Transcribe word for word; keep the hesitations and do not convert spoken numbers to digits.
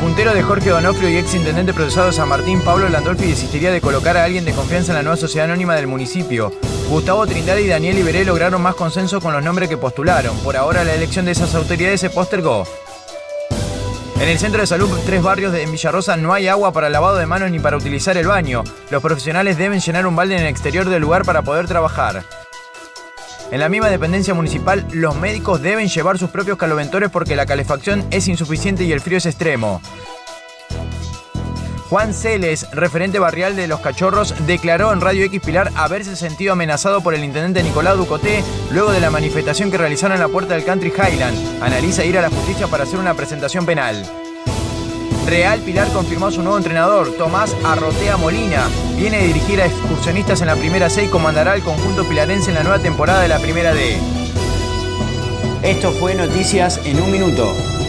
puntero de Jorge Donofrio y ex intendente procesado de San Martín, Pablo Landolfi, desistiría de colocar a alguien de confianza en la nueva sociedad anónima del municipio. Gustavo Trindade y Daniel Iberé lograron más consenso con los nombres que postularon. Por ahora la elección de esas autoridades se postergó. En el centro de salud Tres Barrios de Villarrosa no hay agua para lavado de manos ni para utilizar el baño. Los profesionales deben llenar un balde en el exterior del lugar para poder trabajar. En la misma dependencia municipal, los médicos deben llevar sus propios caloventores porque la calefacción es insuficiente y el frío es extremo. Juan Celes, referente barrial de Los Cachorros, declaró en Radio X Pilar haberse sentido amenazado por el intendente Nicolás Ducoté luego de la manifestación que realizaron en la puerta del Country Highland. Analiza ir a la justicia para hacer una presentación penal. Real Pilar confirmó a su nuevo entrenador, Tomás Arrotea Molina. Viene a dirigir a excursionistas en la Primera C y comandará el conjunto pilarense en la nueva temporada de la Primera D. Esto fue Noticias en un Minuto.